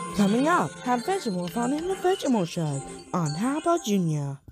Coming up, have Vegimal fun in the Vegimal Show on How About Junior?